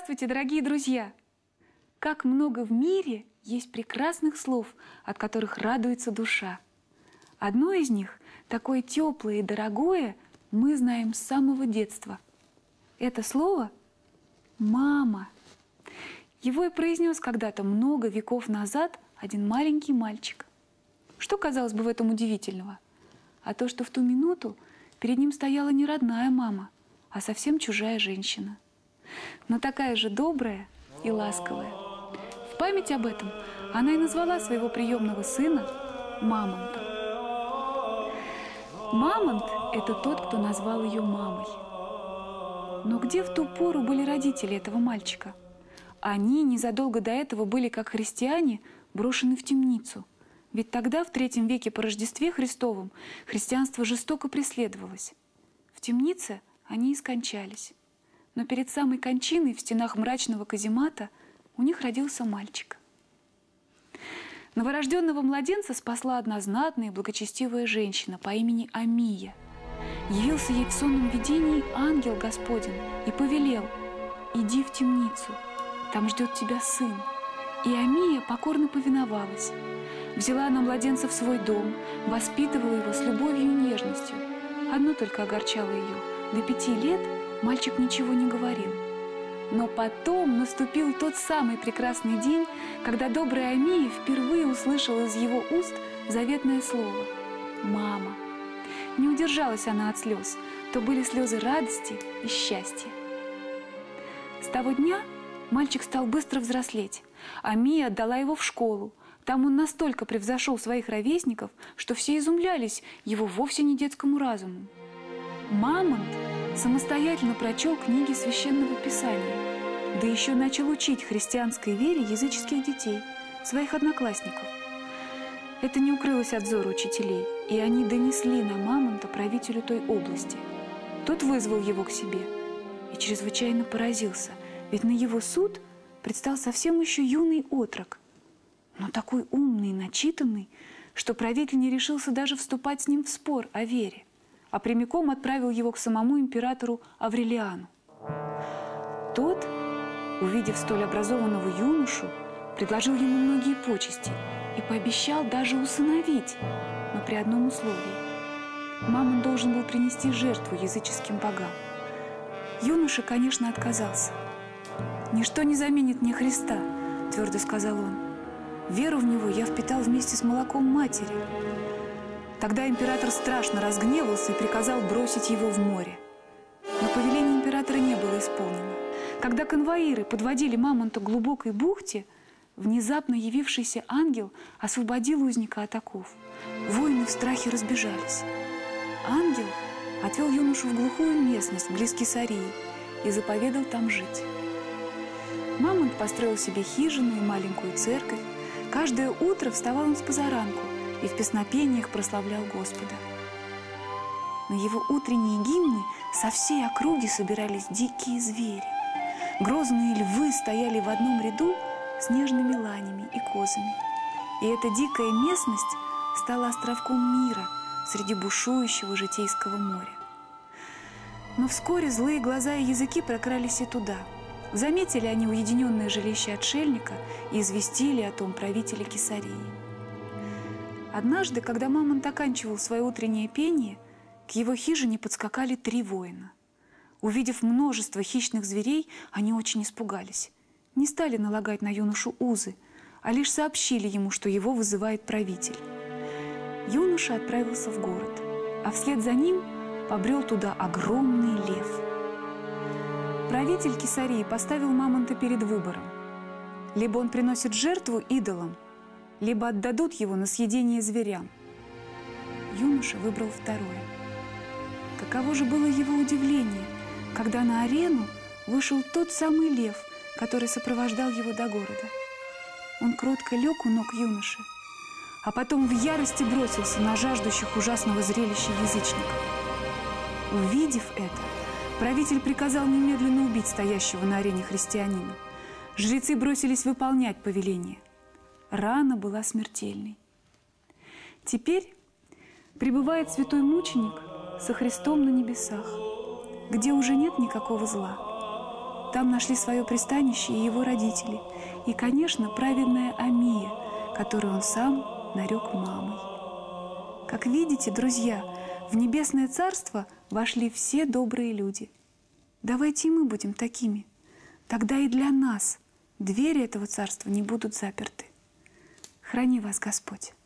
Здравствуйте, дорогие друзья! Как много в мире есть прекрасных слов, от которых радуется душа. Одно из них, такое теплое и дорогое, мы знаем с самого детства. Это слово «мама». Его и произнес когда-то много веков назад один маленький мальчик. Что, казалось бы, в этом удивительного? А то, что в ту минуту перед ним стояла не родная мама, а совсем чужая женщина. Но такая же добрая и ласковая. В память об этом она и назвала своего приемного сына Мамонтом. Мамонт – это тот, кто назвал ее мамой. Но где в ту пору были родители этого мальчика? Они незадолго до этого были, как христиане, брошены в темницу. Ведь тогда, в III веке по Рождестве Христовом, христианство жестоко преследовалось. В темнице они и скончались. Но перед самой кончиной в стенах мрачного каземата у них родился мальчик. Новорожденного младенца спасла одна знатная и благочестивая женщина по имени Амия. Явился ей в сонном видении ангел Господень и повелел: «Иди в темницу, там ждет тебя сын». И Амия покорно повиновалась. Взяла она младенца в свой дом, воспитывала его с любовью и нежностью. Одно только огорчало ее: до 5 лет мальчик ничего не говорил. Но потом наступил тот самый прекрасный день, когда добрая Амия впервые услышала из его уст заветное слово «мама». Не удержалась она от слез, то были слезы радости и счастья. С того дня мальчик стал быстро взрослеть. Амия отдала его в школу. Там он настолько превзошел своих ровесников, что все изумлялись его вовсе не детскому разуму. Мамонт самостоятельно прочел книги Священного Писания, да еще начал учить христианской вере языческих детей, своих одноклассников. Это не укрылось от взора учителей, и они донесли на Мамонта правителю той области. Тот вызвал его к себе и чрезвычайно поразился, ведь на его суд предстал совсем еще юный отрок, но такой умный и начитанный, что правитель не решился даже вступать с ним в спор о вере, а прямиком отправил его к самому императору Аврелиану. Тот, увидев столь образованного юношу, предложил ему многие почести и пообещал даже усыновить, но при одном условии. Мамонт должен был принести жертву языческим богам. Юноша, конечно, отказался. «Ничто не заменит мне Христа», – твердо сказал он. «Веру в Него я впитал вместе с молоком матери». Тогда император страшно разгневался и приказал бросить его в море. Но повеление императора не было исполнено. Когда конвоиры подводили Мамонта к глубокой бухте, внезапно явившийся ангел освободил узника от оков. Воины в страхе разбежались. Ангел отвел юношу в глухую местность близ Кесарии и заповедал там жить. Мамонт построил себе хижину и маленькую церковь. Каждое утро вставал он с позаранку и в песнопениях прославлял Господа. На его утренние гимны со всей округи собирались дикие звери. Грозные львы стояли в одном ряду с нежными ланями и козами. И эта дикая местность стала островком мира среди бушующего житейского моря. Но вскоре злые глаза и языки прокрались и туда. Заметили они уединенное жилище отшельника и известили о том правителя Кесарии. Однажды, когда Мамонт оканчивал свое утреннее пение, к его хижине подскакали 3 воина. Увидев множество хищных зверей, они очень испугались. Не стали налагать на юношу узы, а лишь сообщили ему, что его вызывает правитель. Юноша отправился в город, а вслед за ним побрел туда огромный лев. Правитель Кесарии поставил Мамонта перед выбором. Либо он приносит жертву идолам, либо отдадут его на съедение зверям. Юноша выбрал второе. Каково же было его удивление, когда на арену вышел тот самый лев, который сопровождал его до города. Он кротко лег у ног юноши, а потом в ярости бросился на жаждущих ужасного зрелища язычников. Увидев это, правитель приказал немедленно убить стоящего на арене христианина. Жрецы бросились выполнять повеление. Рана была смертельной. Теперь пребывает святой мученик со Христом на небесах, где уже нет никакого зла. Там нашли свое пристанище и его родители, и, конечно, праведная Амия, которую он сам нарек мамой. Как видите, друзья, в Небесное Царство вошли все добрые люди. Давайте и мы будем такими. Тогда и для нас двери этого Царства не будут заперты. Храни вас Господь.